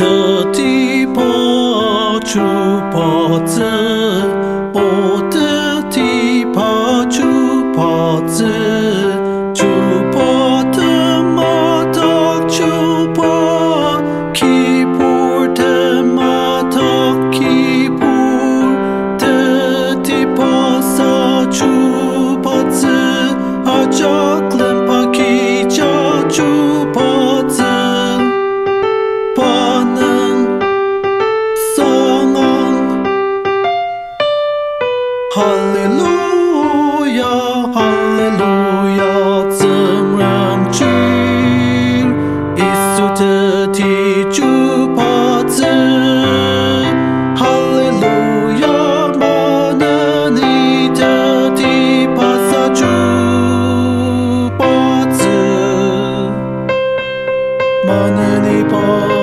特地跑出跑子，我特地跑出跑子，出跑的马头出跑，起步的马头起步，特地跑上出跑子，啊，脚跟跑起脚出跑子。哈利路亚，哈利路亚，怎让去？耶稣特地主跑子，哈利路亚，玛纳尼特地跑撒主跑子，玛纳尼跑。